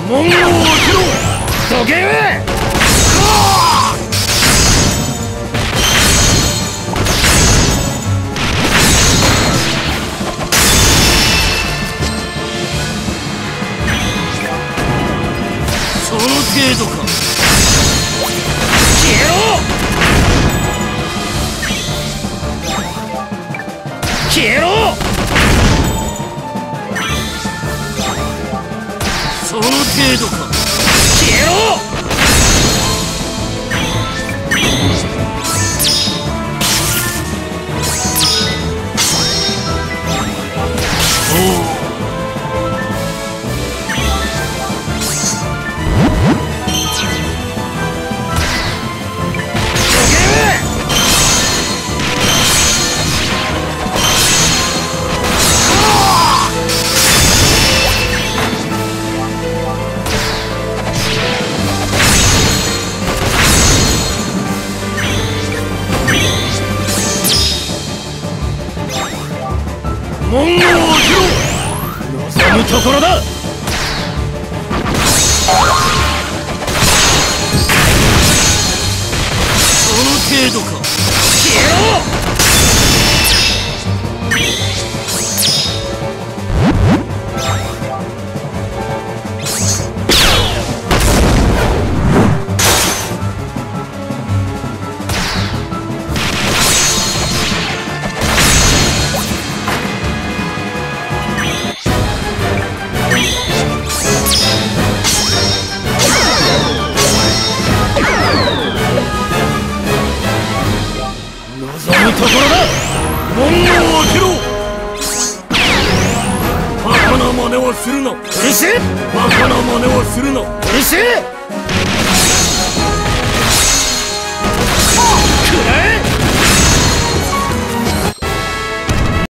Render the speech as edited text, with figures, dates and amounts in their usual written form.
門を開けろ。どけその程度か。消えろ。消えろ。その程度か。消えろ。門を開けろ。望むところだ。その程度か。消えろ。望むところだ。門を開けろ。バカな真似をするな。うるせえ。バカな真似をするな。うるせえ。